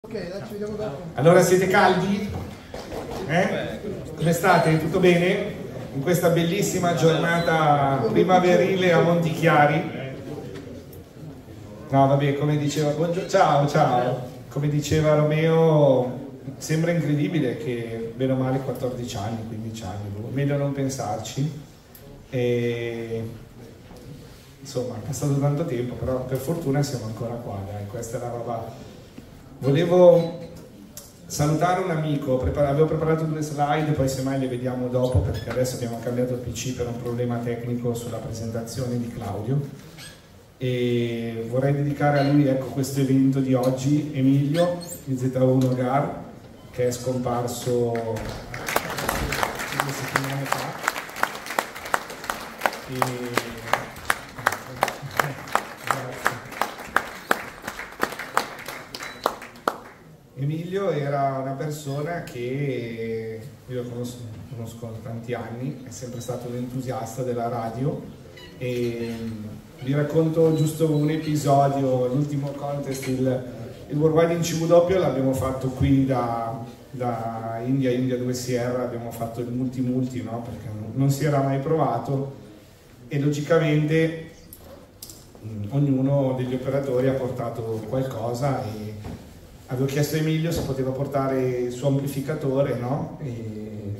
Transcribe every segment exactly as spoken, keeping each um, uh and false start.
Ok, dai, ci vediamo dopo. Allora, siete caldi? Eh? Come state? Tutto bene? In questa bellissima giornata primaverile a Montichiari? No, vabbè, come diceva... Buongiorno, ciao, ciao! Come diceva Romeo, sembra incredibile che, bene o male, quattordici anni, quindici anni, meglio non pensarci. E... Insomma, è passato tanto tempo, però per fortuna siamo ancora qua, dai, questa è la roba... Volevo salutare un amico, prepar avevo preparato due slide, poi semmai le vediamo dopo perché adesso abbiamo cambiato il P C per un problema tecnico sulla presentazione di Claudio e vorrei dedicare a lui, ecco, questo evento di oggi, Emilio di Z uno Gar, che è scomparso due settimane fa. E... Emilio era una persona che io conosco, conosco da tanti anni, è sempre stato un entusiasta della radio e vi racconto giusto un episodio, l'ultimo contest, il, il Worldwide in C W l'abbiamo fatto qui da, da India, India due Sierra, abbiamo fatto il multi-multi, no? Perché non, non si era mai provato e logicamente mh, ognuno degli operatori ha portato qualcosa e avevo chiesto a Emilio se poteva portare il suo amplificatore, no? E,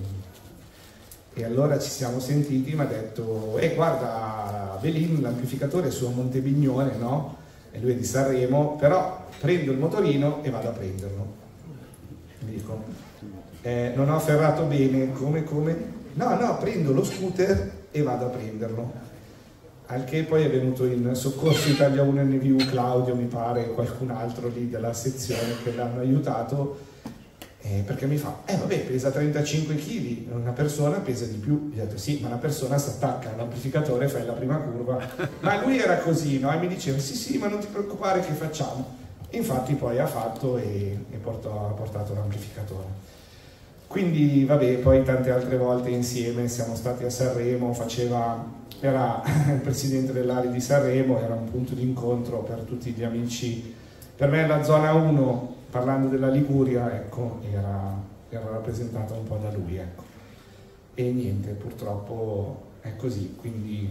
e allora ci siamo sentiti, mi ha detto, eh guarda Belin, l'amplificatore è su a Montebignone, no? E lui è di Sanremo, però prendo il motorino e vado a prenderlo. Mi dico, eh, non ho afferrato bene, come, come? No, no, prendo lo scooter e vado a prenderlo. Al che poi è venuto in soccorso Italia uno N V U Claudio, mi pare, e qualcun altro lì della sezione che l'hanno aiutato, eh, perché mi fa, eh vabbè, pesa trentacinque chili, una persona pesa di più. Gli ho detto, sì, ma una persona si attacca all'amplificatore e fai la prima curva. Ma lui era così, no? E mi diceva, sì, sì, ma non ti preoccupare, che facciamo? Infatti poi ha fatto e, e portò, ha portato l'amplificatore. Quindi, vabbè, poi tante altre volte insieme siamo stati a Sanremo, faceva... era il presidente dell'A R I di Sanremo, era un punto di incontro per tutti gli amici. Per me la zona uno, parlando della Liguria, ecco, era, era rappresentata un po' da lui, ecco. E niente, purtroppo è così, quindi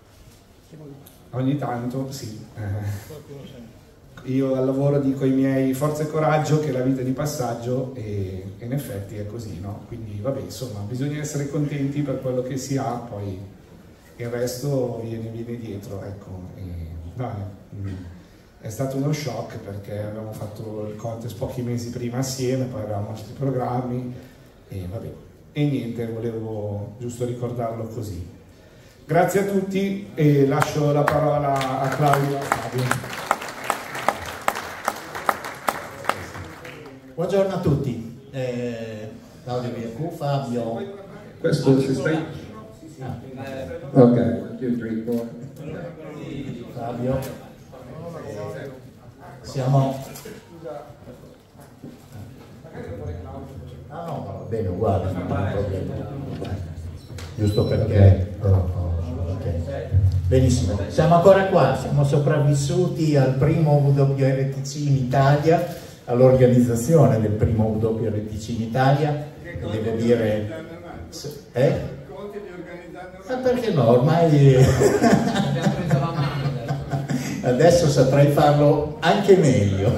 ogni tanto sì. Io al lavoro dico ai miei forza e coraggio che la vita è di passaggio e, e in effetti è così, no? Quindi vabbè, insomma, bisogna essere contenti per quello che si ha, poi il resto viene, viene dietro, ecco. E, no, è stato uno shock perché avevamo fatto il contest pochi mesi prima assieme, poi avevamo altri programmi e vabbè, e niente, volevo giusto ricordarlo così. Grazie a tutti e lascio la parola a Claudio e a Fabio. Buongiorno a tutti, eh, Claudio Biancu, Fabio. Questo si stai... Ah. Ok, one, two, three, four. Fabio. Siamo... Ah no, va bene, uguale, non è un problema. Giusto perché... Oh, oh, okay. Benissimo, siamo ancora qua, siamo sopravvissuti al primo W R T C in Italia, all'organizzazione del primo W R T C in Italia, e devo dire... Eh? Ma perché no, ormai adesso saprei farlo anche meglio.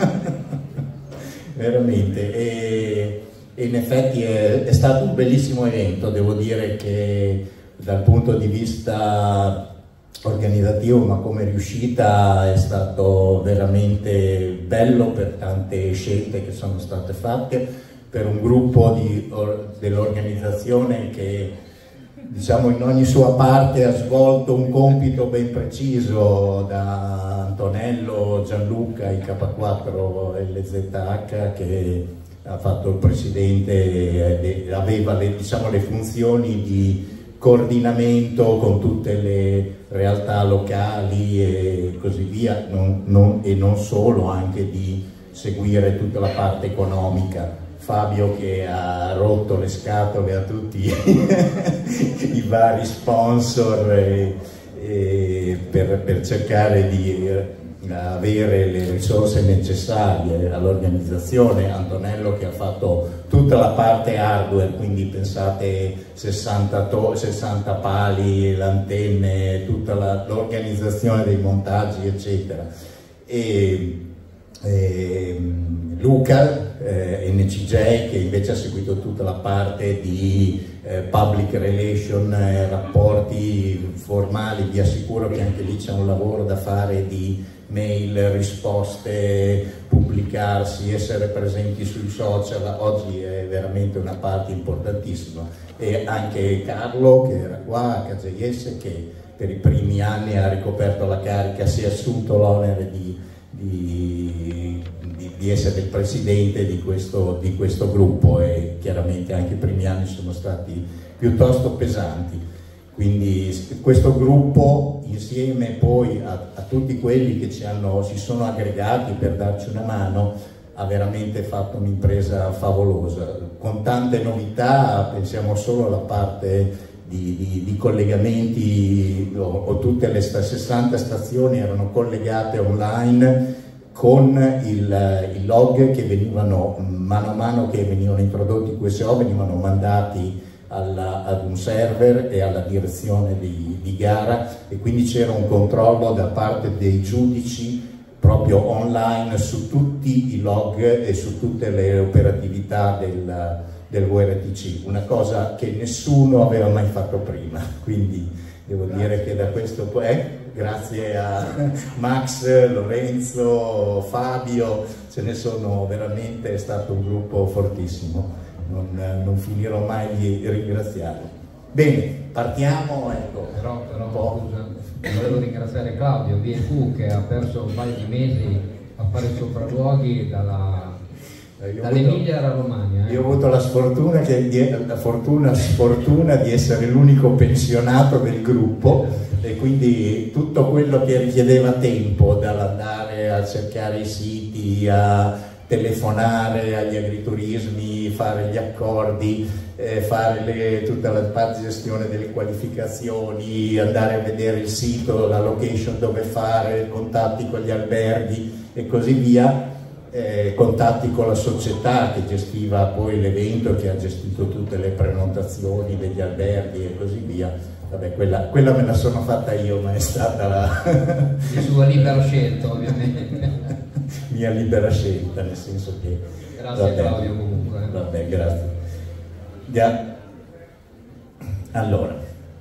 Veramente, e, e in effetti è, è stato un bellissimo evento, devo dire che dal punto di vista organizzativo, ma come riuscita è stato veramente bello per tante scelte che sono state fatte, per un gruppo dell'organizzazione che, diciamo, in ogni sua parte ha svolto un compito ben preciso, da Antonello, Gianluca, i K quattro L Z H, che ha fatto il presidente, aveva le, diciamo, le funzioni di coordinamento con tutte le realtà locali e così via, non, non, e non solo, anche di seguire tutta la parte economica. Fabio che ha rotto le scatole a tutti i vari sponsor e, e per, per cercare di avere le risorse necessarie all'organizzazione. Antonello che ha fatto tutta la parte hardware, quindi pensate sessanta, sessanta pali, le antenne, tutta l'organizzazione dei montaggi eccetera, e, e Luca eh, N C J che invece ha seguito tutta la parte di eh, public relation, eh, rapporti formali. Vi assicuro che anche lì c'è un lavoro da fare di mail, risposte, pubblicarsi, essere presenti sui social. Oggi è veramente una parte importantissima, e anche Carlo che era qua a K J S, che per i primi anni ha ricoperto la carica, si è assunto l'onere di, di, di, di essere il presidente di questo, di questo gruppo, e chiaramente anche i primi anni sono stati piuttosto pesanti. Quindi questo gruppo, insieme poi a, a tutti quelli che ci hanno, si sono aggregati per darci una mano, ha veramente fatto un'impresa favolosa, con tante novità. Pensiamo solo alla parte di, di, di collegamenti, o, o tutte le sessanta stazioni erano collegate online con il, il log che venivano, mano a mano che venivano introdotti i Q S O, venivano mandati Alla, ad un server e alla direzione di, di gara, e quindi c'era un controllo da parte dei giudici proprio online su tutti i log e su tutte le operatività del, del W R T C, una cosa che nessuno aveva mai fatto prima. Quindi devo grazie. dire che da questo poi eh, grazie a Max, Lorenzo, Fabio, ce ne sono veramente, è stato un gruppo fortissimo. Non, non finirò mai di ringraziarlo. Bene, partiamo. Ecco, però, però scusa, volevo ringraziare Claudio V e Q che ha perso un paio di mesi a fare sopralluoghi dalla, dall'Emilia alla Romagna. Eh. Io ho avuto la sfortuna, che, la fortuna, sfortuna di essere l'unico pensionato del gruppo, e quindi tutto quello che richiedeva tempo, dall'andare a cercare i siti, a telefonare agli agriturismi, fare gli accordi, eh, fare le, tutta la parte di gestione delle qualificazioni, andare a vedere il sito, la location dove fare, contatti con gli alberghi e così via, eh, contatti con la società che gestiva poi l'evento, che ha gestito tutte le prenotazioni degli alberghi e così via. Vabbè, quella, quella me la sono fatta io, ma è stata la... di sua libera scelta, ovviamente. Mia libera scelta, nel senso che... Grazie vabbè, Claudio comunque. Vabbè, grazie. Yeah. Allora,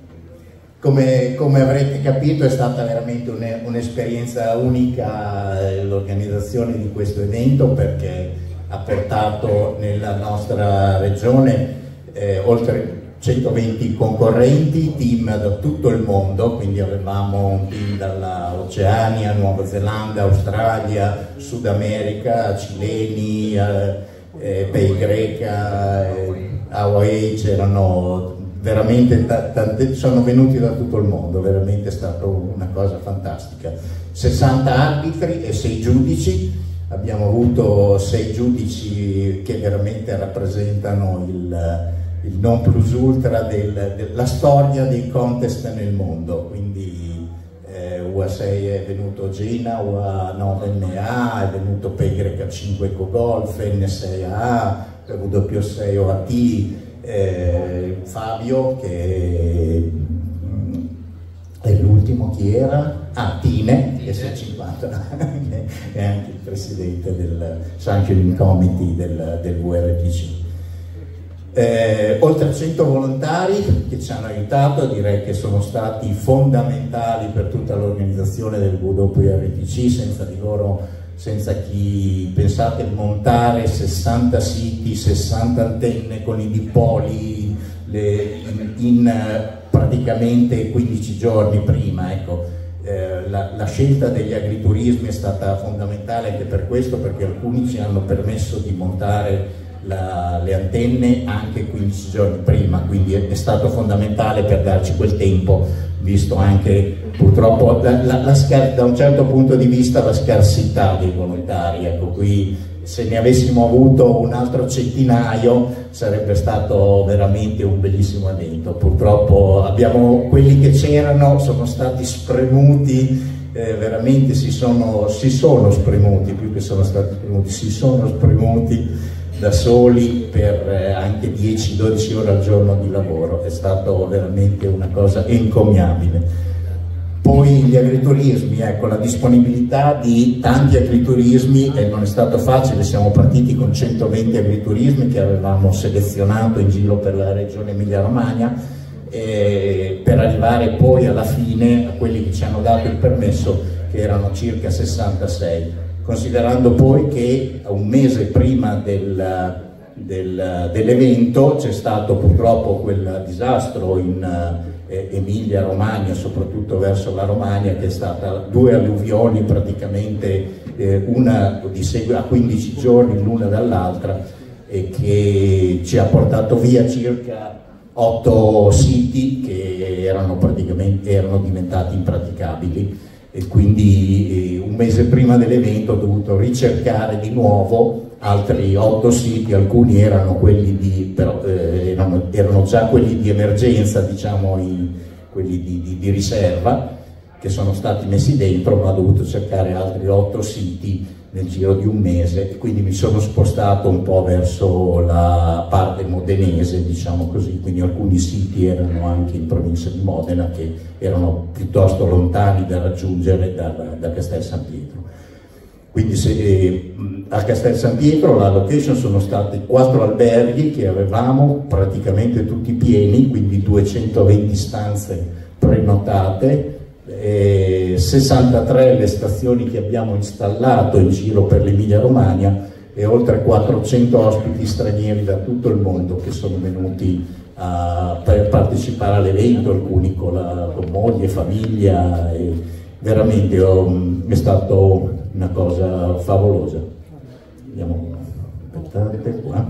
come, come avrete capito è stata veramente un'esperienza unica l'organizzazione di questo evento, perché ha portato nella nostra regione eh, oltre centoventi concorrenti, team da tutto il mondo, quindi avevamo un team dalla Oceania, Nuova Zelanda, Australia, Sud America, cileni, eh, eh, Pei Greca, eh, Hawaii, c'erano veramente tante, sono venuti da tutto il mondo, veramente è stata una cosa fantastica. sessanta arbitri e sei giudici, abbiamo avuto sei giudici che veramente rappresentano il il non plus ultra della del, storia dei contest nel mondo, quindi eh, U A sei è venuto Gina, U A nove N A, è venuto P Y cinque Ecogolf, N sei A A, W W sei O A T, eh, Fabio che è l'ultimo, chi era? Ah, Tine, che è cinquanta, è anche il presidente del Sanctioning Committee del, del W R T C. Eh, oltre a cento volontari che ci hanno aiutato, direi che sono stati fondamentali per tutta l'organizzazione del W R T C. Senza di loro, senza chi, pensate, montare sessanta siti, sessanta antenne con i dipoli le, in, in praticamente quindici giorni prima, ecco. Eh, la, la scelta degli agriturismi è stata fondamentale anche per questo, perché alcuni ci hanno permesso di montare La, le antenne anche quindici giorni prima, quindi è, è stato fondamentale per darci quel tempo, visto anche purtroppo la, la, la, da un certo punto di vista la scarsità dei volontari. Ecco, qui se ne avessimo avuto un altro centinaio sarebbe stato veramente un bellissimo evento. Purtroppo abbiamo, quelli che c'erano sono stati spremuti eh, veramente si sono, si sono spremuti, più che sono stati spremuti, si sono spremuti da soli per eh, anche dieci dodici ore al giorno di lavoro. È stato veramente una cosa encomiabile. Poi gli agriturismi, ecco, la disponibilità di tanti agriturismi, e non è stato facile, siamo partiti con centoventi agriturismi che avevamo selezionato in giro per la regione Emilia-Romagna, eh, per arrivare poi alla fine a quelli che ci hanno dato il permesso, che erano circa sessantasei, considerando poi che un mese prima del, del, dell'evento c'è stato purtroppo quel disastro in Emilia Romagna, soprattutto verso la Romagna, che è stata due alluvioni praticamente eh, una di seguito a quindici giorni l'una dall'altra, e che ci ha portato via circa otto siti che erano praticamente erano diventati impraticabili, e quindi eh, un mese prima dell'evento ho dovuto ricercare di nuovo altri otto siti. Alcuni erano quelli di, però, eh, erano, erano già quelli di emergenza, diciamo, i, quelli di, di, di riserva, che sono stati messi dentro, ma ho dovuto cercare altri otto siti nel giro di un mese, e quindi mi sono spostato un po' verso la parte modenese, diciamo così, quindi alcuni siti erano anche in provincia di Modena, che erano piuttosto lontani da raggiungere da, da Castel San Pietro. Quindi se, eh, a Castel San Pietro la location sono stati quattro alberghi che avevamo praticamente tutti pieni, quindi duecentoventi stanze prenotate, eh, sessantatré le stazioni che abbiamo installato in giro per l'Emilia Romagna, e oltre quattrocento ospiti stranieri da tutto il mondo che sono venuti a, per partecipare all'evento, alcuni con, la, con moglie, famiglia, e veramente oh, è stato una cosa favolosa. Andiamo, aspettate qua.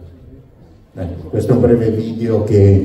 Ecco, questo è un breve video che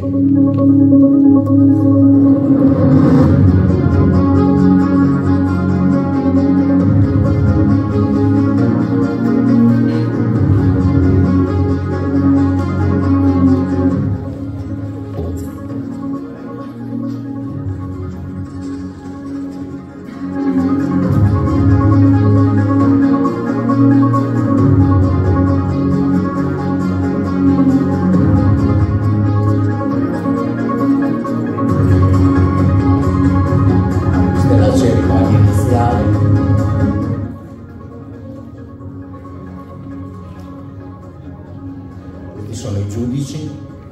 sono i giudici.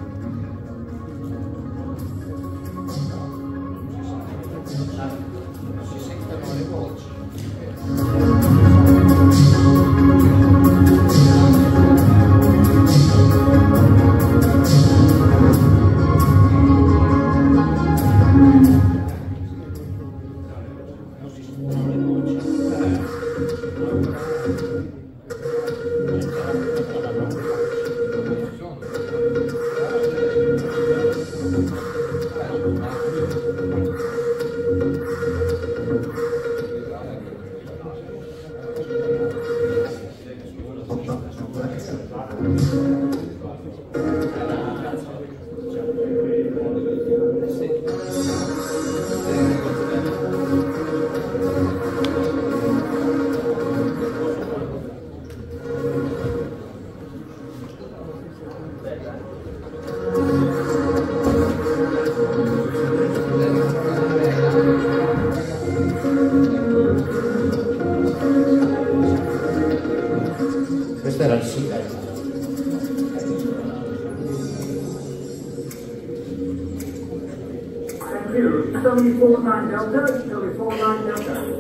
Si sentono le voci. Questo era il sito. Thank you. seventy-four nine Delta, seventy-four nine Delta.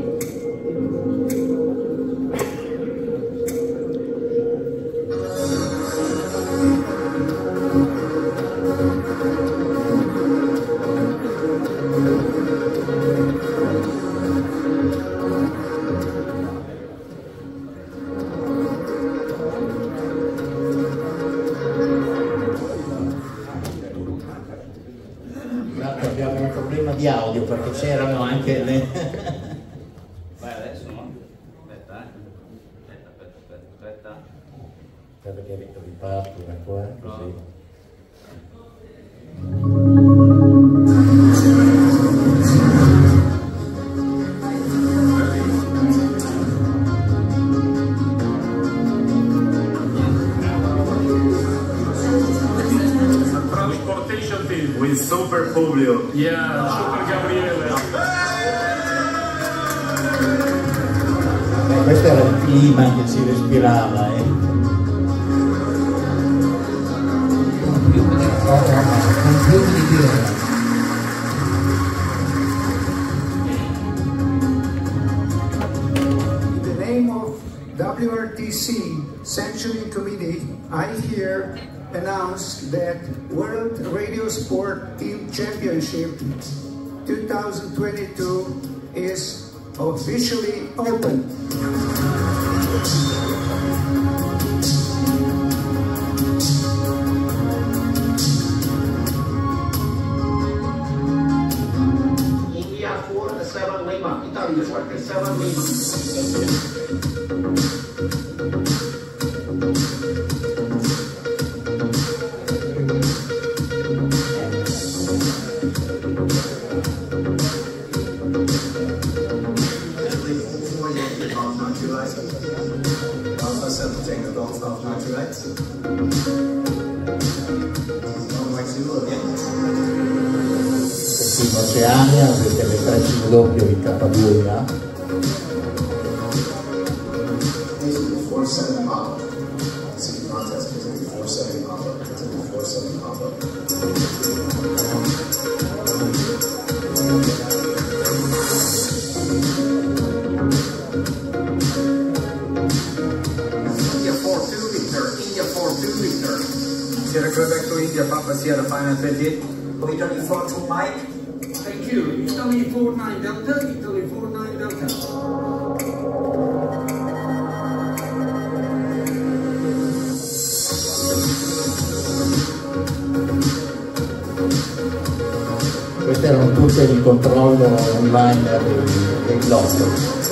Abbiamo un problema di audio perché c'erano anche le... Vai adesso, no? Aspetta, eh. Aspetta, aspetta, aspetta, aspetta. Aspetta che riparto da qua, così. Super Publio. Yeah, Super Gabriele. Eh, questo era il clima che si respirava, eh. In the name of W R T C Sanctioning Committee, I here announce that World Radio Sport Team Championship twenty twenty-two is officially open. India forty-seven Lima, Italy forty-seven Lima. In Oceania avete le tre C W di K due A. India four two Victor, India four two Victor. Sierra Quebec to India, Papa Sierra final twenty-eight. Italy four two Mike. Thank you. Italy four nine Delta, Italy four nine Delta. Questi erano tutti il controllo online del, del lotto.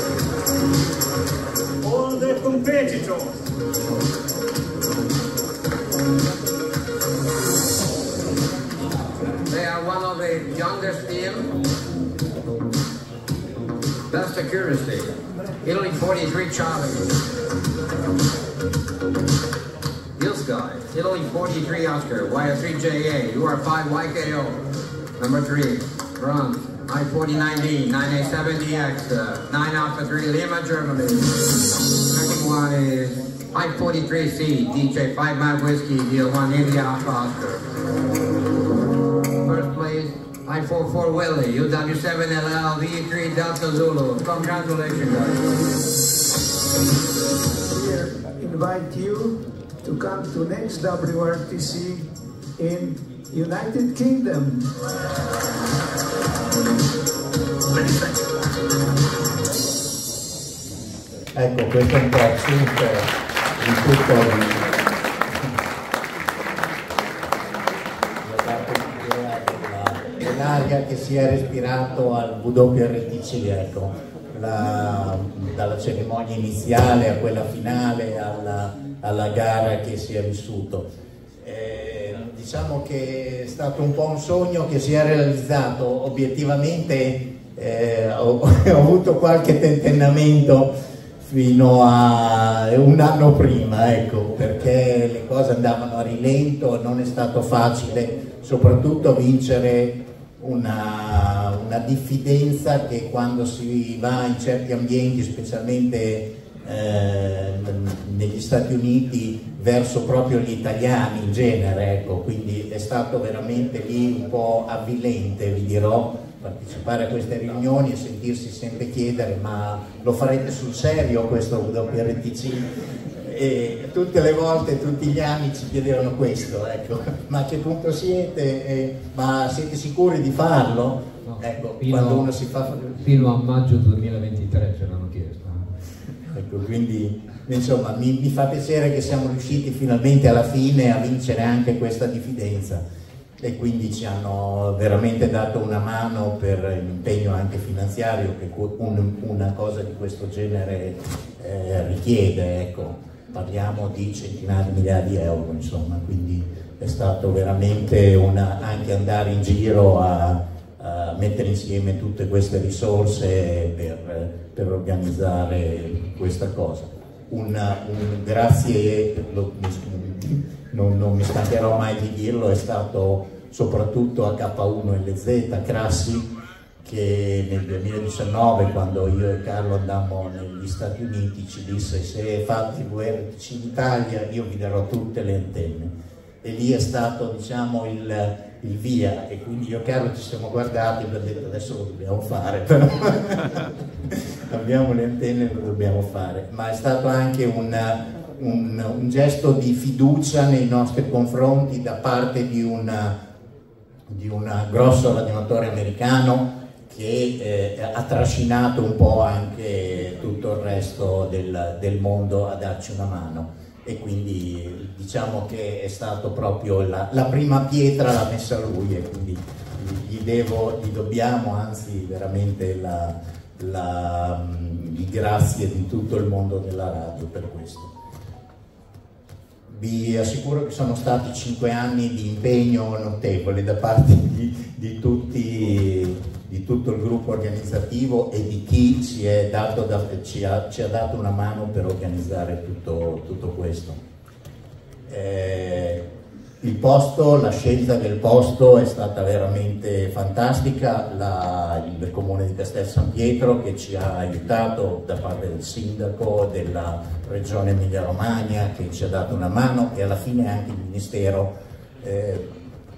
All the competitors. They are one of the youngest team. Best accuracy. Italy forty-three Charlie. Sky. Italy forty-three Oscar. Y R three J A. U R five Y K O. Number three. Bronze. I forty-nine D. nine A seven D X. Uh, nine Alpha three Lima, Germany. Second one is I forty-three C. D J five Mile Whiskey. Deal one India Alpha Oscar. First place. I forty-four Willie. U W seven L L V three Delta Zulu. Congratulations, guys. Here, invite you to come to next W R T C in United Kingdom. Ecco, questo è un po' assunto di tutto dell'aria che si è respirato al W R T C, ecco, la, dalla cerimonia iniziale a quella finale alla, alla gara che si è vissuto. Eh, diciamo che è stato un po' un sogno che si è realizzato. Obiettivamente eh, ho, ho avuto qualche tentennamento fino a un anno prima, ecco, perché le cose andavano a rilento, non è stato facile soprattutto vincere una, una diffidenza che quando si va in certi ambienti, specialmente eh, negli Stati Uniti, verso proprio gli italiani in genere, ecco, quindi è stato veramente lì un po' avvilente, vi dirò, partecipare a queste riunioni e sentirsi sempre chiedere: ma lo farete sul serio questo W R T C? E tutte le volte, tutti gli anni ci chiedevano questo, ecco, ma a che punto siete? Eh, ma siete sicuri di farlo? No, ecco, fino, quando uno si fa... fino a maggio duemilaventitré ce l'hanno chiesto. Ecco, quindi insomma mi, mi fa piacere che siamo riusciti finalmente alla fine a vincere anche questa diffidenza, e quindi ci hanno veramente dato una mano per l'impegno anche finanziario che un, una cosa di questo genere eh, richiede, ecco. Parliamo di centinaia di migliaia di euro, insomma, quindi è stato veramente una, anche andare in giro a, a mettere insieme tutte queste risorse per, per organizzare questa cosa. Una, un grazie, lo, non, non mi stancherò mai di dirlo, è stato soprattutto a K uno L Z Crassi, che nel duemiladiciannove, quando io e Carlo andammo negli Stati Uniti, ci disse: se fate il V R T C in Italia io vi darò tutte le antenne, e lì è stato, diciamo, il, il via, e quindi io e Carlo ci siamo guardati e abbiamo detto: adesso lo dobbiamo fare, però abbiamo le antenne, lo dobbiamo fare. Ma è stato anche un, un, un gesto di fiducia nei nostri confronti da parte di un di un grosso radioamatore americano che eh, ha trascinato un po' anche tutto il resto del, del mondo a darci una mano, e quindi diciamo che è stato proprio la, la prima pietra l'ha messa lui, e quindi gli, devo, gli dobbiamo anzi veramente la, la, il grazie di tutto il mondo della radio per questo. Vi assicuro che sono stati cinque anni di impegno notevole da parte di, di, tutti, di tutto il gruppo organizzativo e di chi ci, è dato da, ci, ha, ci ha dato una mano per organizzare tutto, tutto questo. Eh, il posto, la scelta del posto è stata veramente fantastica. La, il Comune di Castel San Pietro, che ci ha aiutato, da parte del sindaco, della Regione Emilia Romagna, che ci ha dato una mano, e alla fine anche il Ministero eh,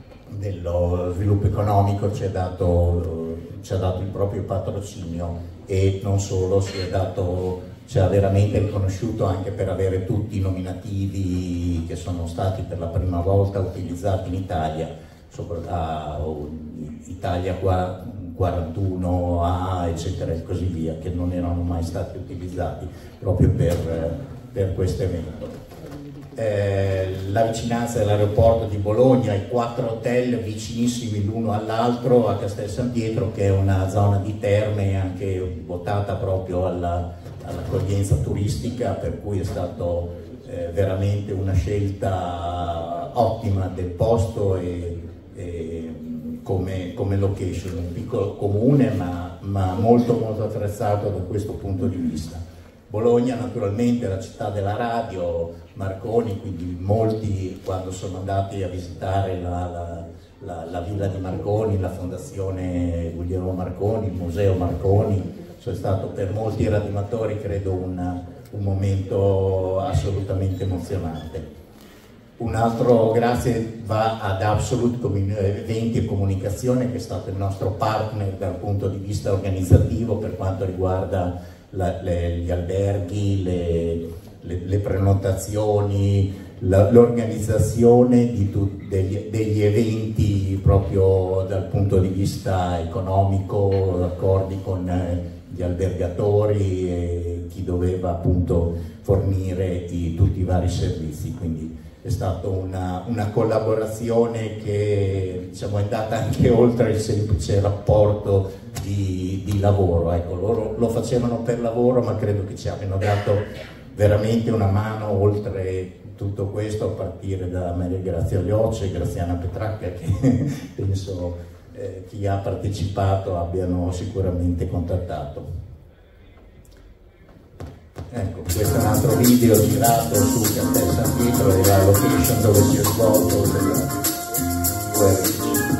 dello Sviluppo Economico ci ha, dato, ci ha dato il proprio patrocinio, e non solo, si è dato, ci ha veramente riconosciuto anche per avere tutti i nominativi che sono stati per la prima volta utilizzati in Italia, sopra, a, Italia quarantuno A, eccetera e così via, che non erano mai stati utilizzati proprio per, per questo evento. Eh, la vicinanza dell'aeroporto di Bologna, i quattro hotel vicinissimi l'uno all'altro a Castel San Pietro, che è una zona di terme anche votata proprio alla, all'accoglienza turistica, per cui è stato eh, veramente una scelta ottima del posto e, e come, come location, un piccolo comune ma, ma molto molto attrezzato da questo punto di vista. Bologna naturalmente è la città della radio, Marconi, quindi molti quando sono andati a visitare la, la, la, la villa di Marconi, la fondazione Guglielmo Marconi, il museo Marconi, è stato per molti radioamatori credo un, un momento assolutamente emozionante. Un altro grazie va ad Absolute Eventi e Comunicazione, che è stato il nostro partner dal punto di vista organizzativo per quanto riguarda la, le, gli alberghi, le, le, le prenotazioni, l'organizzazione degli, degli eventi proprio dal punto di vista economico, accordi con eh, gli albergatori e chi doveva appunto fornire i, tutti i vari servizi. Quindi è stata una, una collaborazione che, diciamo, è andata anche oltre il semplice rapporto di, di lavoro. Ecco, loro lo facevano per lavoro, ma credo che ci abbiano dato veramente una mano oltre tutto questo, a partire da Maria Grazia Liocce e Graziana Petracca, che penso eh, chi ha partecipato abbiano sicuramente contattato. Ecco, questo è un altro video girato su Castel San Pietro e la location dove si è svolto il web.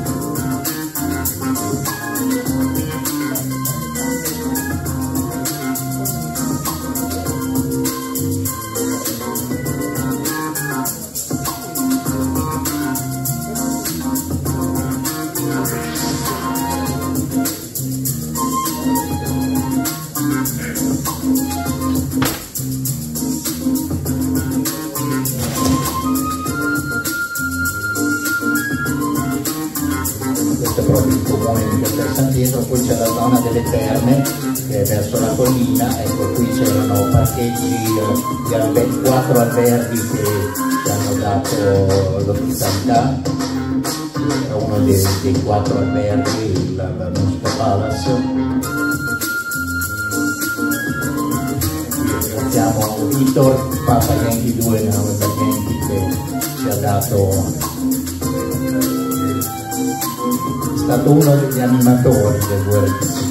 Poi c'è la zona delle terme che è verso la collina, ecco, qui c'erano parcheggi di alber quattro alberghi che ci hanno dato l'ospitalità. Era uno dei, dei quattro alberghi, il, il Musica Palace. Ringraziamo Vitor, Papa Yankee due, November Yankee, che ci ha dato, è stato uno degli animatori del V R T C.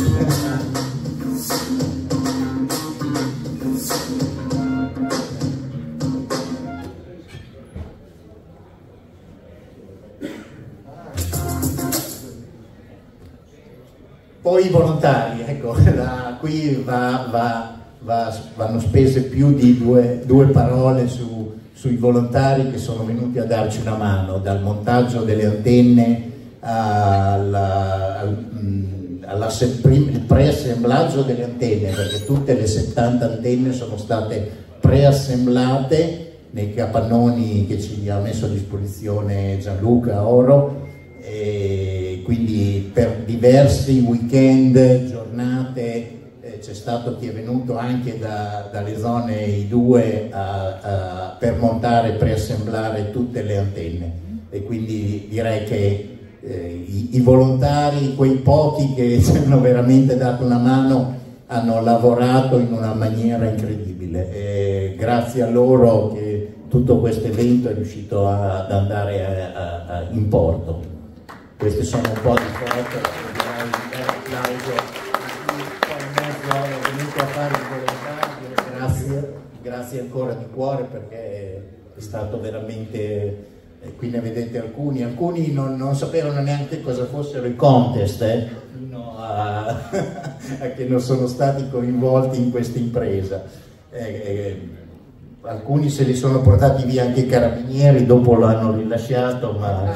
poi i volontari, ecco, la, qui va, va, va, vanno spese più di due, due parole su, sui volontari che sono venuti a darci una mano, dal montaggio delle antenne alla, al, alla il preassemblaggio delle antenne, perché tutte le settanta antenne sono state preassemblate nei capannoni che ci ha messo a disposizione Gianluca Oro, e quindi per diversi weekend, giornate, eh, c'è stato chi è venuto anche da, dalle zone I due a, a, per montare e preassemblare tutte le antenne, e quindi direi che eh, i, i volontari, quei pochi che ci hanno veramente dato una mano, hanno lavorato in una maniera incredibile, e grazie a loro che tutto questo evento è riuscito a, ad andare a, a, a in porto. Queste sono un po' di foto, l'audio poi in mezzo è venuto a fare il volontario, grazie, grazie ancora di cuore, perché è stato veramente, eh, qui ne vedete alcuni, alcuni non, non sapevano neanche cosa fossero i contest, eh, fino a, a che non sono stati coinvolti in questa impresa. Eh, eh, alcuni se li sono portati via anche i carabinieri, dopo lo hanno rilasciato, ma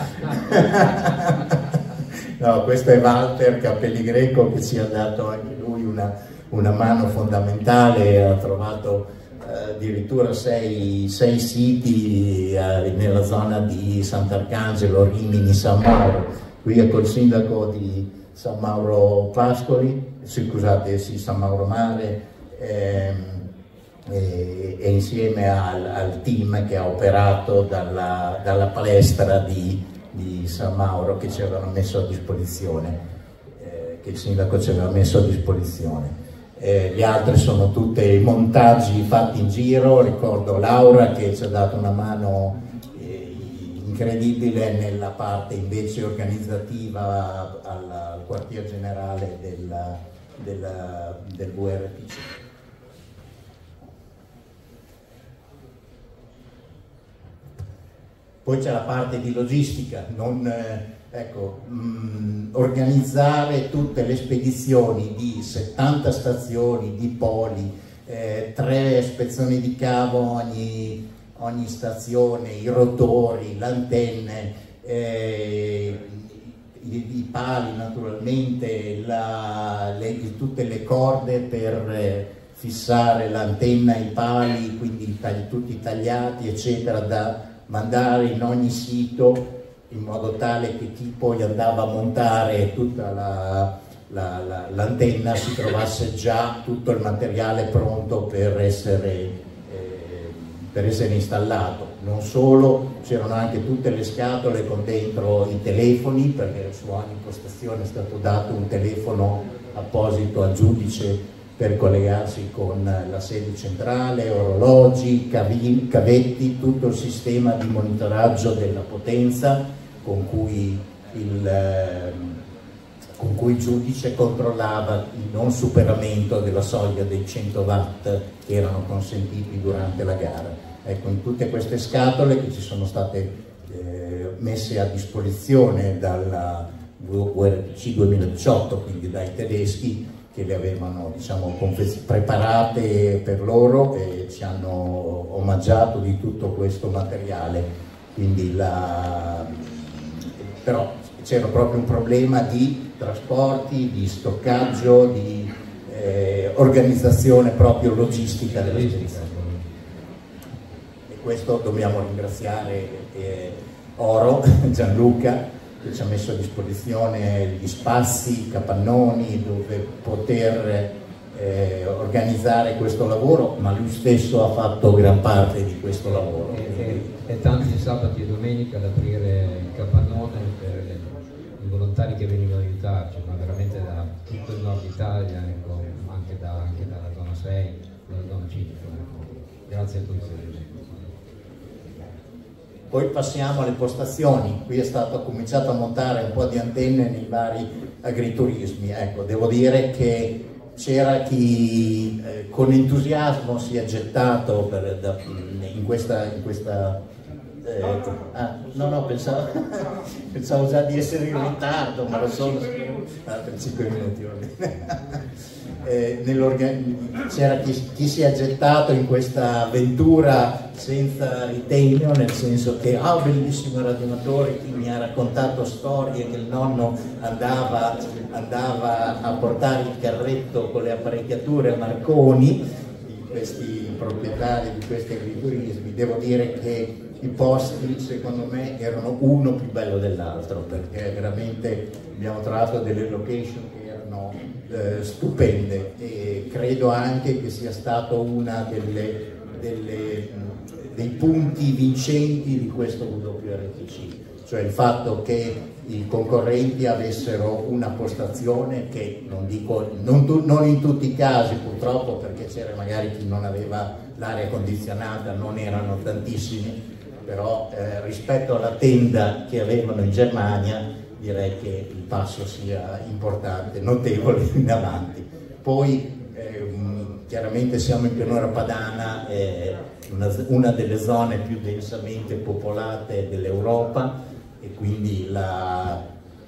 no, questo è Walter Cappelli Greco, che ci ha dato anche lui una, una mano fondamentale, ha trovato eh, addirittura sei, sei siti eh, nella zona di Sant'Arcangelo, Rimini, San Mauro. Qui è col sindaco di San Mauro Pascoli, sì, scusate, sì, San Mauro Mare, ehm, E, e insieme al, al team che ha operato dalla, dalla palestra di, di San Mauro, che ci avevano messo a disposizione, eh, che il sindaco ci aveva messo a disposizione. Eh, gli altri sono tutti montaggi fatti in giro. Ricordo Laura che ci ha dato una mano eh, incredibile nella parte invece organizzativa al, al quartier generale del, del, del V R P C. Poi c'è la parte di logistica, non, eh, ecco, mh, organizzare tutte le spedizioni di settanta stazioni, di poli, eh, tre spezzoni di cavo ogni, ogni stazione, i rotori, le antenne, eh, i, i pali naturalmente, la, le, tutte le corde per eh, fissare l'antenna ai pali, quindi tagli, tutti tagliati eccetera, da mandare in ogni sito, in modo tale che chi poi andava a montare tutta la, la, la, l'antenna si trovasse già tutto il materiale pronto per essere, eh, per essere installato. Non solo, c'erano anche tutte le scatole con dentro i telefoni, perché su ogni postazione è stato dato un telefono apposito al giudice per collegarsi con la sede centrale, orologi, cavi, cavetti, tutto il sistema di monitoraggio della potenza con cui il, eh, con cui il giudice controllava il non superamento della soglia dei cento watt che erano consentiti durante la gara. Ecco, in tutte queste scatole che ci sono state eh, messe a disposizione dalla V R P C duemiladiciotto, quindi dai tedeschi, che le avevano, diciamo, preparate per loro e ci hanno omaggiato di tutto questo materiale. Quindi la... però c'era proprio un problema di trasporti, di stoccaggio, di eh, organizzazione proprio logistica della spedizione. E questo dobbiamo ringraziare eh, Oro, Gianluca, che ci ha messo a disposizione gli spazi, i capannoni dove poter eh, organizzare questo lavoro, ma lui stesso ha fatto gran parte di questo lavoro. E, e, e tanti sabati e domenica ad aprire il capannone per le, i volontari che venivano ad aiutarci, ma veramente da tutto il nord Italia, ecco, anche, da, anche dalla zona sei, dalla zona cinque. Ecco. Grazie a tutti. Poi passiamo alle postazioni. Qui è stato cominciato a montare un po' di antenne nei vari agriturismi. Ecco, devo dire che c'era chi eh, con entusiasmo si è gettato per, da, in, questa, in, questa, Eh, ah, no, no, pensavo, pensavo già di essere in ritardo, ma lo sono ah, per cinque minuti. Eh, c'era chi, chi si è gettato in questa avventura senza ritegno, nel senso che, ah, bellissimo radioamatore, chi mi ha raccontato storie che il nonno andava, andava a portare il carretto con le apparecchiature a Marconi, di questi proprietari di questi agriturismi. Devo dire che i posti secondo me erano uno più bello dell'altro, perché veramente abbiamo trovato delle location che erano eh, stupende, e credo anche che sia stato una delle, delle, dei punti vincenti di questo W R T C, cioè il fatto che i concorrenti avessero una postazione che, non dico, non, non in tutti i casi purtroppo, perché c'era magari chi non aveva l'aria condizionata, non erano tantissimi, però eh, rispetto alla tenda che avevano in Germania direi che il passo sia importante, notevole in avanti. Poi eh, chiaramente siamo in pianura padana, eh, una, una delle zone più densamente popolate dell'Europa, e quindi la,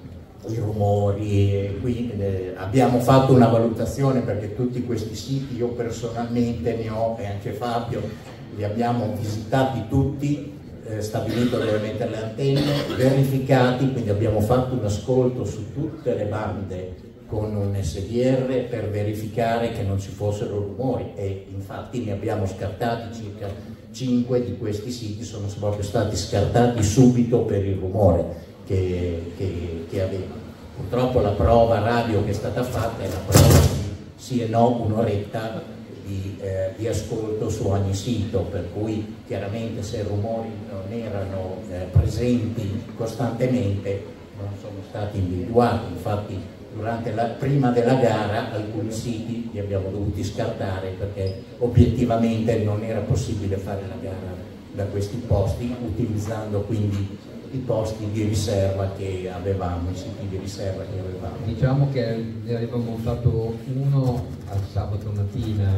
i rumori, e qui eh, abbiamo fatto una valutazione, perché tutti questi siti io personalmente ne ho, e anche Fabio, li abbiamo visitati tutti, eh, stabilito dove mettere le antenne, verificati, quindi abbiamo fatto un ascolto su tutte le bande con un S D R per verificare che non ci fossero rumori, e infatti ne abbiamo scartati circa cinque di questi siti, sono proprio stati scartati subito per il rumore che, che, che avevano. Purtroppo la prova radio che è stata fatta è la prova di sì e no un'oretta di, eh, di ascolto su ogni sito, per cui chiaramente se i rumori non erano eh, presenti costantemente non sono stati individuati. Infatti durante la, prima della gara alcuni siti li abbiamo dovuti scartare, perché obiettivamente non era possibile fare la gara da questi posti, utilizzando quindi i posti di riserva che avevamo, i siti di riserva che avevamo. Diciamo che ne avevamo fatto uno al sabato mattina,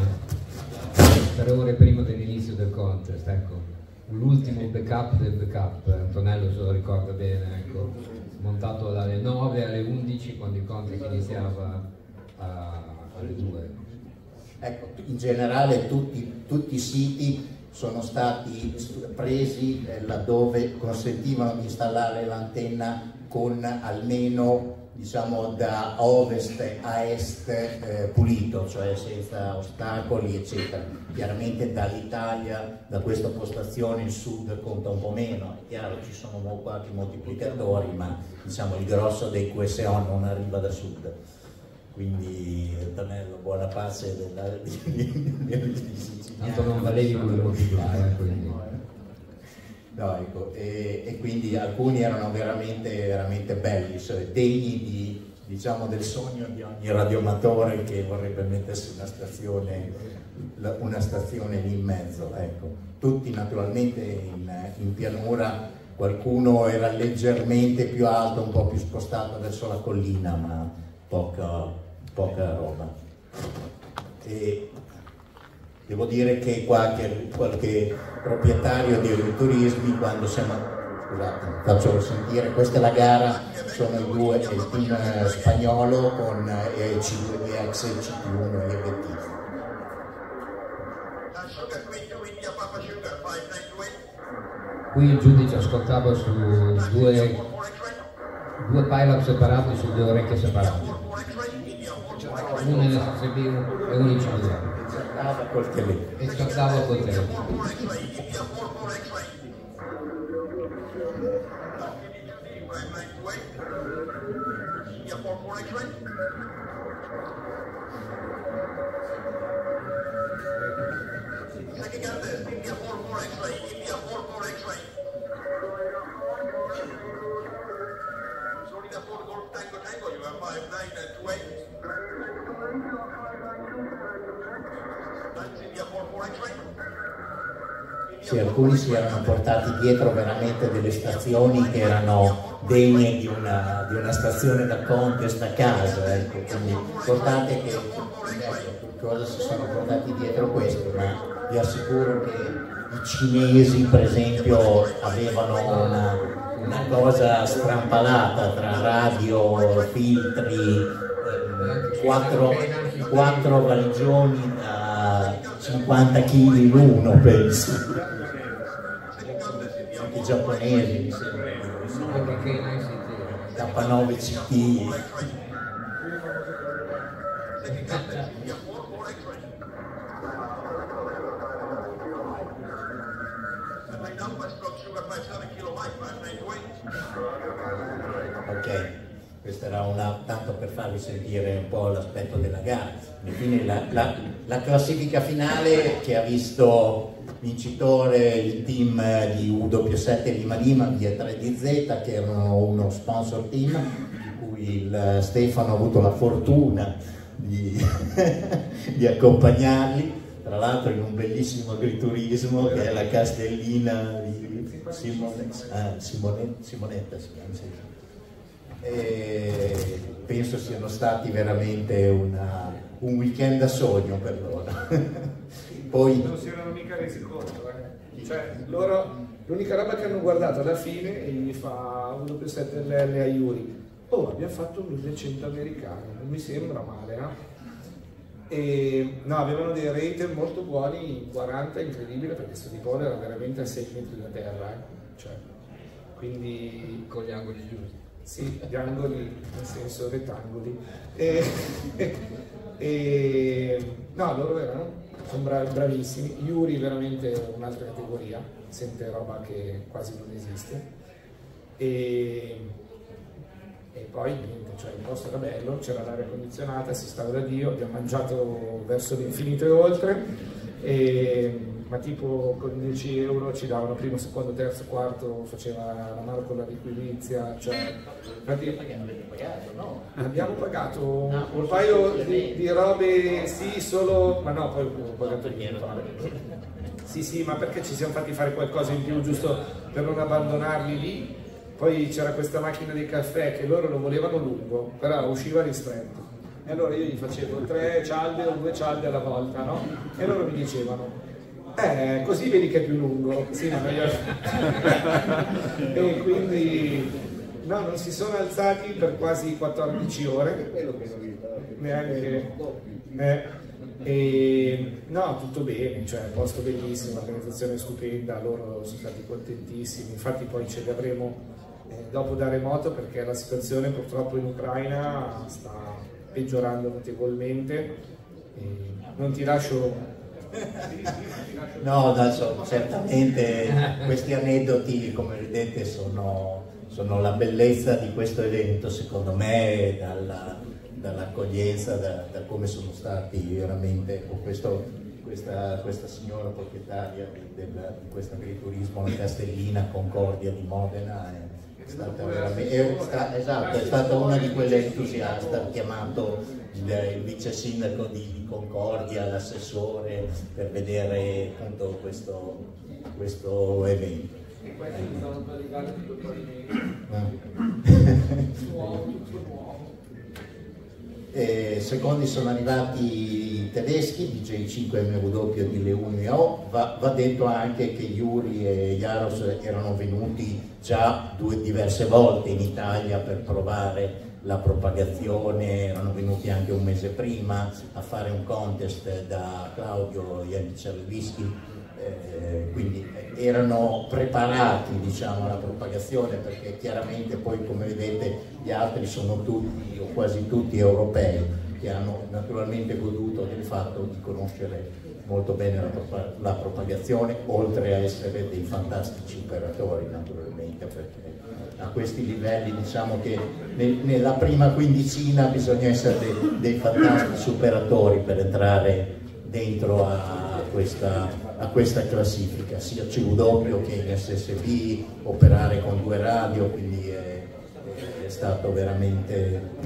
tre ore prima dell'inizio del contest, ecco, l'ultimo backup del backup, Antonello se lo ricorda bene, ecco, montato dalle nove alle undici quando il contest iniziava a, alle due. Ecco, in generale tutti, tutti i siti sono stati presi laddove consentivano di installare l'antenna con almeno, diciamo, da ovest a est eh, pulito, cioè senza ostacoli eccetera. Chiaramente dall'Italia, da questa postazione, il sud conta un po' meno, è chiaro, ci sono qualche moltiplicatori, ma diciamo il grosso dei Q S O non arriva da sud. Quindi Antonello, buona pace della, di, di, di, di Siciliano. Tanto non valevi come moltiplicare, quindi. No, ecco, e, e quindi alcuni erano veramente, veramente belli, cioè degni di, diciamo, del sogno di ogni radioamatore che vorrebbe mettersi una stazione, una stazione lì in mezzo, ecco. Tutti naturalmente in, in pianura, qualcuno era leggermente più alto, un po' più spostato verso la collina, ma poca, poca roba. E devo dire che qualche, qualche proprietario di agriturismi, quando siamo, scusate, faccio sentire, questa è la gara, sono i due, il team spagnolo con eh, C due D X, C P uno e V T. Qui il giudice ascoltava su due, due pilot separati su due orecchie separate, uno in S C B e uno in C B due. Col telefono. E scattava col telefono. Sì, alcuni si erano portati dietro veramente delle stazioni che erano degne di una, di una stazione da contest a casa, ecco. Quindi portate che, ecco, cosa si sono portati dietro questo, ma vi assicuro che i cinesi per esempio avevano una, una cosa strampalata tra radio, filtri, eh, quattro, quattro valigioni da cinquanta chili l'uno, penso. Anche i giapponesi mi sembra, K nove C T. Ok, questa era una, tanto per farvi sentire un po' l'aspetto della gara. Infine la, la, la classifica finale che ha visto vincitore il team di U W sette Lima Lima via tre D Z, che erano uno sponsor team di cui il Stefano ha avuto la fortuna di, di accompagnarli, tra l'altro in un bellissimo agriturismo che è la Castellina di Simone, ah, Simone, Simonetta si chiama, sì. E penso siano stati veramente una, un weekend da sogno per loro. Poi non si erano mica resi conto, eh. Cioè loro l'unica roba che hanno guardato alla fine e gli fa U W sette L L a Yuri: oh, abbiamo fatto millecento americani, non mi sembra male, eh? E no, avevano dei rate molto buoni in quaranta, incredibile, perché questo di polo era veramente a sei metri da terra, eh? Cioè, quindi con gli angoli giusti. Sì, gli angoli, nel senso rettangoli. E, e no, loro erano, sono bravi, bravissimi. Yuri veramente un'altra categoria, sente roba che quasi non esiste. E, e poi niente, cioè il posto era bello, c'era l'aria condizionata, si stava da Dio, abbiamo mangiato verso l'infinito e oltre, e, ma tipo con dieci euro ci davano primo, secondo, terzo, quarto, faceva la mano con la liquidizia, cioè abbiamo pagato un paio di, di robe, sì, solo, ma no, poi ho pagato niente. Sì, sì, ma perché ci siamo fatti fare qualcosa in più giusto per non abbandonarli lì. Poi c'era questa macchina di caffè che loro lo volevano lungo, però usciva ristretto. E allora io gli facevo tre cialde o due cialde alla volta, no? E loro mi dicevano: eh, così vedi che è più lungo. Sì, ma meglio. E quindi, no, non si sono alzati per quasi quattordici ore. Neanche. Eh, e, no, tutto bene, cioè posto bellissimo, organizzazione stupenda, loro sono stati contentissimi. Infatti poi ce li avremo eh, dopo da remoto, perché la situazione purtroppo in Ucraina sta peggiorando notevolmente. E non ti lascio. No, adesso certamente questi aneddoti, come vedete, sono, sono la bellezza di questo evento, secondo me, dalla, dall'accoglienza, da, da come sono stati veramente, con questo, questa, questa signora proprietaria del, di questo agriturismo, la Castellina Concordia di Modena, è, è stata veramente, è, sta, esatto, è stata una di quelle entusiaste, ha chiamato il, il vice sindaco di, di Concordia, l'assessore, per vedere appunto questo, questo evento. E questi sono collegati tutto Eh, secondi sono arrivati i tedeschi, D J cinque M W di Leone O. Va, va detto anche che Yuri e Jaros erano venuti già due diverse volte in Italia per provare la propagazione, erano venuti anche un mese prima a fare un contest da Claudio Iannicellischi, eh, quindi erano preparati, diciamo, alla propagazione, perché chiaramente poi, come vedete, gli altri sono tutti o quasi tutti europei, che hanno naturalmente goduto del fatto di conoscere molto bene la, prop la propagazione, oltre a essere dei fantastici operatori, naturalmente, perché a questi livelli, diciamo che ne nella prima quindicina bisogna essere dei, dei fantastici operatori per entrare dentro a questa, a questa classifica, sia C W che in S S B, operare con due radio, quindi è, è stato veramente...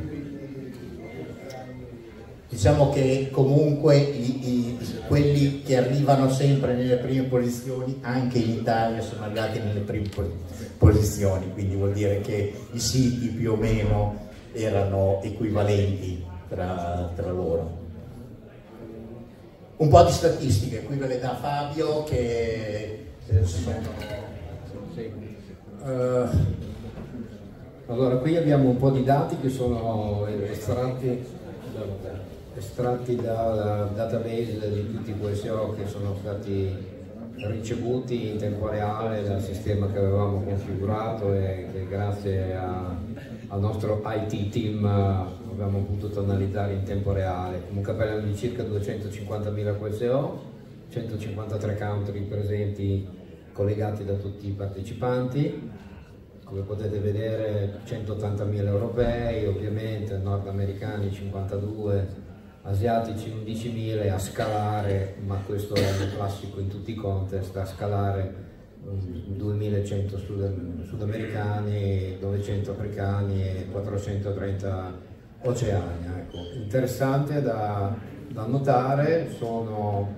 Diciamo che comunque i, i, quelli che arrivano sempre nelle prime posizioni, anche in Italia, sono arrivati nelle prime posizioni, quindi vuol dire che i siti più o meno erano equivalenti tra, tra loro. Un po' di statistiche, qui ve le dà Fabio, che eh, sono... Sì. Uh, allora, qui abbiamo un po' di dati che sono estratti, estratti dal database di tutti i Q S O che sono stati ricevuti in tempo reale dal sistema che avevamo configurato e che grazie a, al nostro I T team abbiamo potuto analizzare in tempo reale. Comunque parliamo di circa duecentocinquantamila Q S O, centocinquantatré country presenti collegati da tutti i partecipanti. Come potete vedere centottantamila europei, ovviamente nordamericani cinquantadue, asiatici undicimila, e a scalare, ma questo è il classico in tutti i contest, a scalare duemilacento sud sudamericani, novecento africani e quattrocentotrenta oceani. Ecco. Interessante da, da notare sono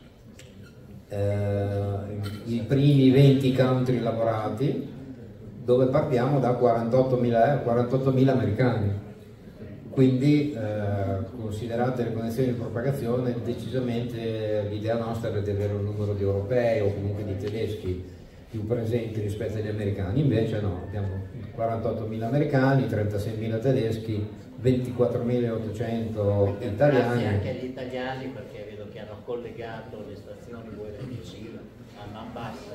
eh, i primi venti country lavorati, dove partiamo da quarantottomila americani. Quindi eh, considerate le condizioni di propagazione, decisamente l'idea nostra era di avere un numero di europei o comunque di tedeschi più presenti rispetto agli americani, invece no, abbiamo quarantottomila americani, trentaseimila tedeschi, ventiquattromilaottocento italiani. Grazie anche agli italiani, perché vedo che hanno collegato le stazioni U R T C a man bassa.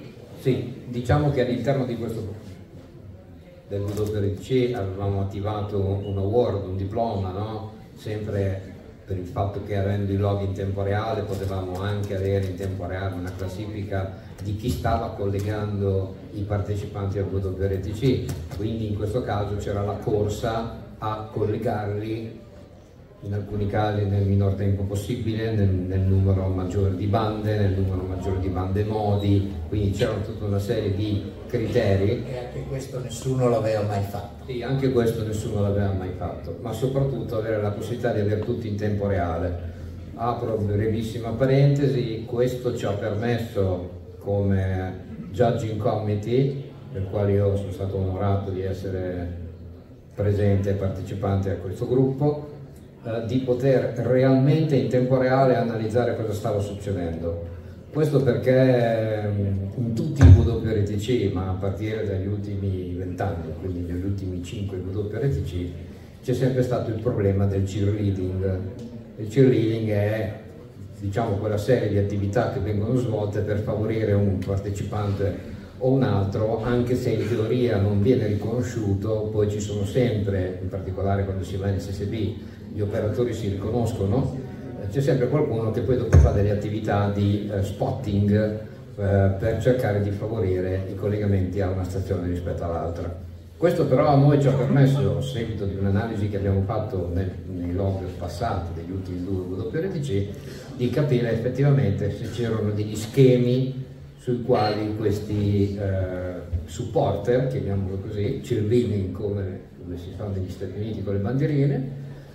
Sì, diciamo che all'interno di questo del W R T C avevamo attivato un award, un diploma, no? Sempre per il fatto che avendo i log in tempo reale potevamo anche avere in tempo reale una classifica di chi stava collegando i partecipanti al W R T C, quindi in questo caso c'era la corsa a collegarli in alcuni casi nel minor tempo possibile, nel, nel numero maggiore di bande, nel numero maggiore di bande modi, quindi c'erano tutta una serie di criteri. E anche questo nessuno l'aveva mai fatto. Sì, anche questo nessuno l'aveva mai fatto, ma soprattutto avere la possibilità di avere tutto in tempo reale. Apro brevissima parentesi, questo ci ha permesso come Judging Committee, del quale io sono stato onorato di essere presente e partecipante a questo gruppo, eh, di poter realmente in tempo reale analizzare cosa stava succedendo. Questo perché in tutti i W R T C, ma a partire dagli ultimi vent'anni, quindi negli ultimi cinque W R T C, c'è sempre stato il problema del cheerleading. Il cheerleading è, diciamo, quella serie di attività che vengono svolte per favorire un partecipante o un altro, anche se in teoria non viene riconosciuto. Poi ci sono sempre, in particolare quando si va in S S B, gli operatori si riconoscono, c'è sempre qualcuno che poi dopo fa delle attività di eh, spotting eh, per cercare di favorire i collegamenti a una stazione rispetto all'altra. Questo però a noi ci ha permesso, a seguito di un'analisi che abbiamo fatto nel, nei log passati degli ultimi due W R T C, di capire effettivamente se c'erano degli schemi sui quali questi eh, supporter, chiamiamolo così, cheerleading come, come si fa negli Stati Uniti con le bandierine,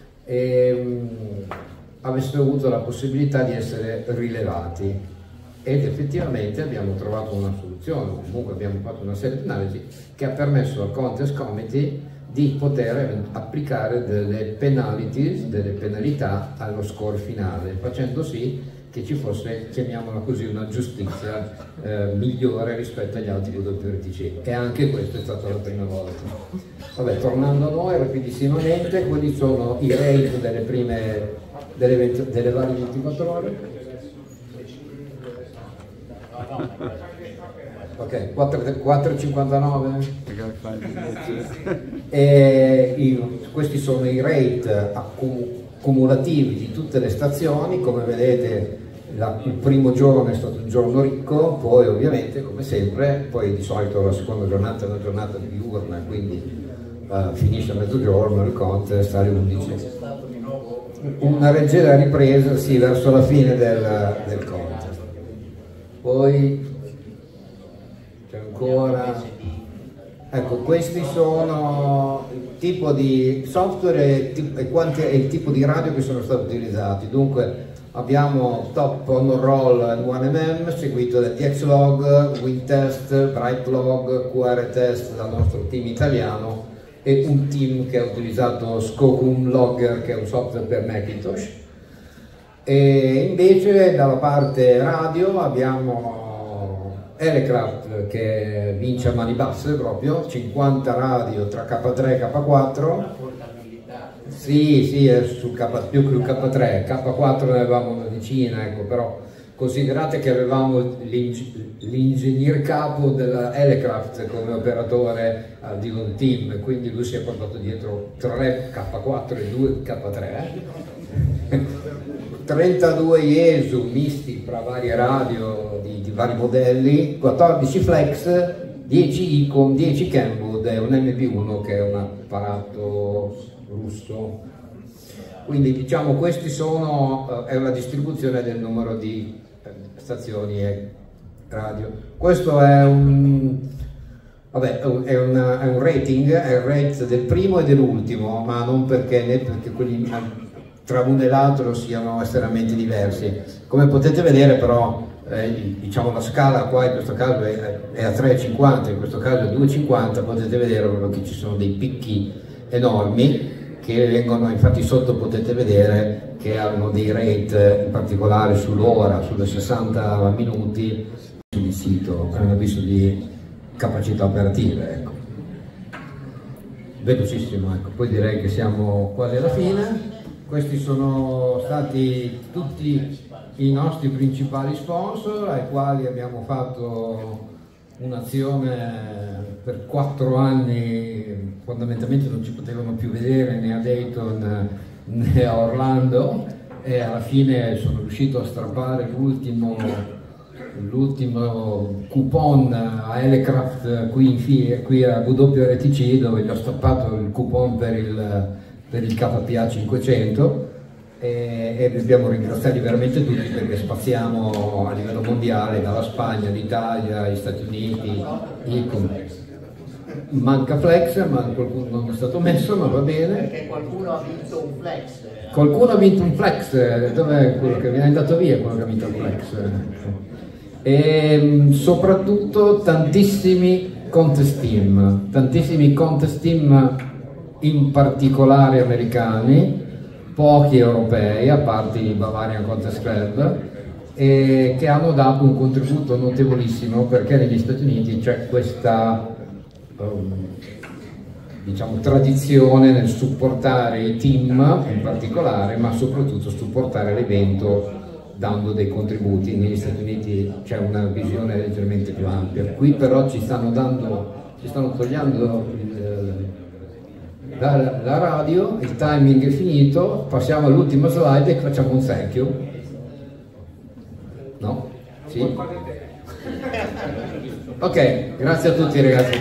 e, avessero avuto la possibilità di essere rilevati, ed effettivamente abbiamo trovato una soluzione, comunque abbiamo fatto una serie di analisi che ha permesso al Contest Committee di poter applicare delle penalties, delle penalità allo score finale, facendo sì che ci fosse, chiamiamola così, una giustizia eh, migliore rispetto agli altri W R T C, e anche questo è stata la prima volta. Vabbè, tornando a noi rapidissimamente, quelli sono i rate delle prime, delle, delle varie ventiquattro ore. Ok, quattro virgola cinquantanove. E i, questi sono i rate accumulativi di tutte le stazioni. Come vedete, la, il primo giorno è stato un giorno ricco, poi ovviamente come sempre, poi di solito la seconda giornata è una giornata diurna, quindi uh, finisce a mezzogiorno il contest alle undici. Una leggera ripresa, sì, verso la fine del, del contest. Poi c'è ancora, ecco, questi sono il tipo di software e, e, quanti, e il tipo di radio che sono stati utilizzati. Dunque abbiamo Top Honor Roll one M M, seguito da D X Log, WinTest, BrightLog, Q R Test dal nostro team italiano, e un team che ha utilizzato Skocum Logger, che è un software per Macintosh. E invece dalla parte radio abbiamo Elecraft che vince a mani basse proprio, cinquanta radio tra K tre e K quattro. Sì, sì, è sul K, più che il K tre, K quattro ne avevamo una decina, ecco, però considerate che avevamo l'ingegner capo della Elecraft come operatore uh, di un team, quindi lui si è portato dietro tre K quattro e due K tre, eh? trentadue Iesu misti fra varie radio di, di vari modelli, quattordici Flex, dieci Icon, dieci Kenwood e un M P uno che è un apparato russo. Quindi diciamo questi sono, uh, è una distribuzione del numero di uh, stazioni e radio. Questo è un, vabbè, è, una, è un rating, è il rate del primo e dell'ultimo, ma non perché, né perché quelli tra uno e l'altro siano estremamente diversi. Come potete vedere però, eh, diciamo la scala qua in questo caso è, è a tre virgola cinquanta, in questo caso è due virgola cinquanta, potete vedere proprio che ci sono dei picchi enormi che vengono, infatti sotto potete vedere che hanno dei rate, in particolare sull'ora, sulle sessanta minuti, sul sito, hanno avviso di capacità operative, ecco. Velocissimo, ecco. Poi direi che siamo quasi alla fine. Questi sono stati tutti i nostri principali sponsor ai quali abbiamo fatto un'azione per quattro anni, fondamentalmente non ci potevano più vedere né a Dayton né a Orlando, e alla fine sono riuscito a strappare l'ultimo l'ultimo coupon a Elecraft qui, in, qui a W R T C, dove gli ho strappato il coupon per il per il K P A cinquecento, e, e dobbiamo ringraziarli veramente tutti perché spaziamo a livello mondiale, dalla Spagna, l'Italia, gli Stati Uniti, Icon. Manca Flex, ma qualcuno non è stato messo, ma va bene. Perché qualcuno ha vinto un Flex. Qualcuno ha vinto un Flex, dov'è quello che viene andato via, quello che ha vinto il Flex? E soprattutto tantissimi contest team, tantissimi contest team in particolare americani, pochi europei, a parte i Bavarian Contest Club, e che hanno dato un contributo notevolissimo, perché negli Stati Uniti c'è questa um, diciamo, tradizione nel supportare i team in particolare, ma soprattutto supportare l'evento dando dei contributi. Negli Stati Uniti c'è una visione leggermente più ampia, qui però ci stanno dando, ci stanno togliendo il, La, la radio, il timing è finito, passiamo all'ultima slide e facciamo un thank you. No? Sì? Ok, grazie a tutti ragazzi.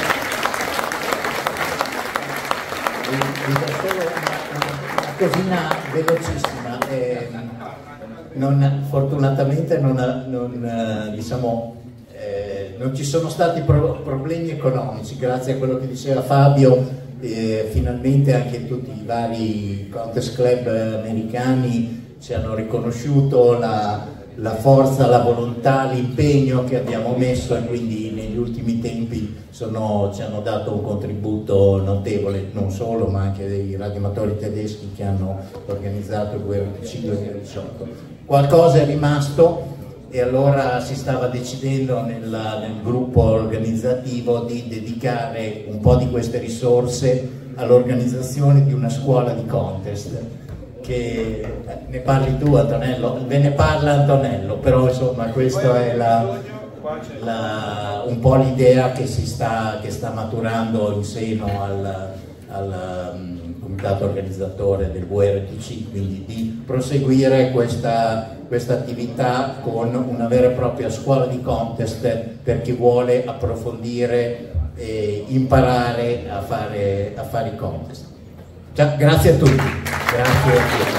Solo una cosina velocissima. Eh, non, fortunatamente non, non, diciamo, eh, non ci sono stati pro problemi economici, grazie a quello che diceva Fabio. Eh, finalmente anche tutti i vari contest club americani ci hanno riconosciuto la, la forza, la volontà, l'impegno che abbiamo messo, e quindi negli ultimi tempi sono, ci hanno dato un contributo notevole, non solo ma anche dei radioamatori tedeschi che hanno organizzato il W R T C duemiladiciotto. Qualcosa è rimasto, e allora si stava decidendo nella, nel gruppo organizzativo di dedicare un po' di queste risorse all'organizzazione di una scuola di contest, che ne parli tu Antonello? Ve ne parla Antonello, però insomma questa è la, la, un po' l'idea che si sta, che sta maturando in seno al, al um, comitato organizzatore del W R T C, quindi di proseguire questa questa attività con una vera e propria scuola di contest per chi vuole approfondire e imparare a fare, a fare i contest. Ciao, grazie a tutti. Grazie a tutti.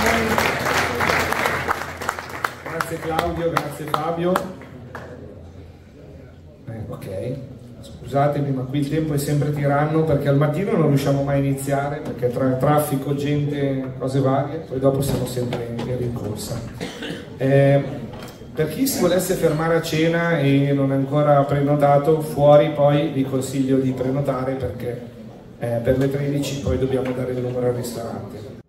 Grazie Claudio, grazie Fabio. Eh, ok, scusatemi ma qui il tempo è sempre tiranno, perché al mattino non riusciamo mai a iniziare, perché tra traffico, gente, cose varie, poi dopo siamo sempre in rincorsa. Eh, per chi si volesse fermare a cena e non è ancora prenotato, fuori poi vi consiglio di prenotare, perché eh, per le tredici poi dobbiamo dare il numero al ristorante.